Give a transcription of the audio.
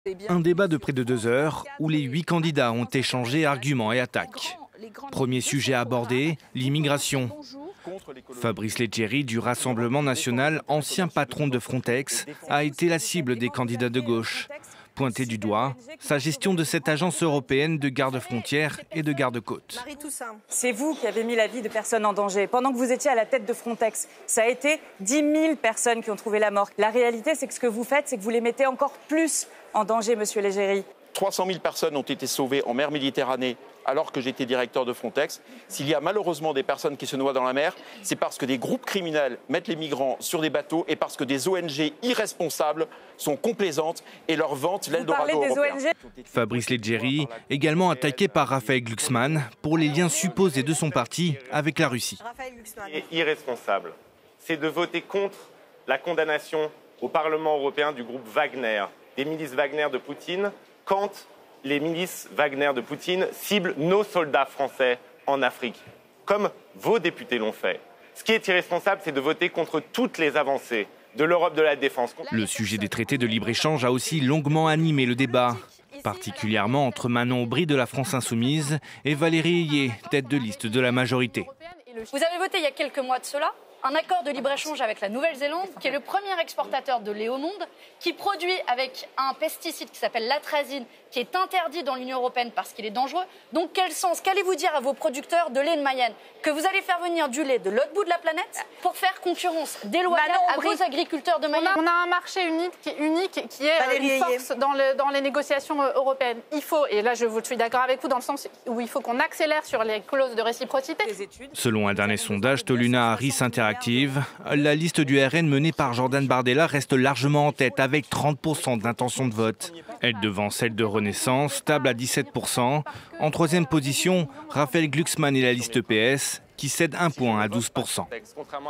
Un débat de près de 2 heures où les 8 candidats ont échangé arguments et attaques. Premier sujet abordé, l'immigration. Fabrice Leggeri du Rassemblement national, ancien patron de Frontex, a été la cible des candidats de gauche. Pointé du doigt, sa gestion de cette agence européenne de garde-frontières et de garde-côtes. C'est vous qui avez mis la vie de personnes en danger. Pendant que vous étiez à la tête de Frontex, ça a été 10 000 personnes qui ont trouvé la mort. La réalité, c'est que ce que vous faites, c'est que vous les mettez encore plus en danger, monsieur Leggeri. 300 000 personnes ont été sauvées en mer Méditerranée alors que j'étais directeur de Frontex. S'il y a malheureusement des personnes qui se noient dans la mer, c'est parce que des groupes criminels mettent les migrants sur des bateaux et parce que des ONG irresponsables sont complaisantes et leur vantent l'Eldorado européen. Fabrice Leggeri, également attaqué par Raphaël Glucksmann pour les liens supposés de son parti avec la Russie. Et irresponsable, c'est de voter contre la condamnation au Parlement européen du groupe Wagner, des milices Wagner de Poutine, quand les milices Wagner de Poutine ciblent nos soldats français en Afrique, comme vos députés l'ont fait. Ce qui est irresponsable, c'est de voter contre toutes les avancées de l'Europe de la défense. Le sujet des traités de libre-échange a aussi longuement animé le débat, particulièrement entre Manon Aubry de la France Insoumise et Valérie Ayé, tête de liste de la majorité. Vous avez voté il y a quelques mois de cela un accord de libre-échange avec la Nouvelle-Zélande, qui est le premier exportateur de lait au monde, qui produit avec un pesticide qui s'appelle l'atrazine, qui est interdit dans l'Union européenne parce qu'il est dangereux. Donc qu'allez-vous dire à vos producteurs de lait de Mayenne? Que vous allez faire venir du lait de l'autre bout de la planète pour faire concurrence déloyale à vos agriculteurs de Mayenne? On a un marché unique qui est une force dans les négociations européennes. Il faut, et là je suis d'accord avec vous dans le sens où il faut qu'on accélère sur les clauses de réciprocité. Selon un dernier sondage Toluna Harris Interactive, la liste du RN menée par Jordan Bardella reste largement en tête avec 30% d'intention de vote. Elle devance celle de Renaissance, stable à 17%. En troisième position, Raphaël Glucksmann et la liste PS qui cède 1 point à 12%.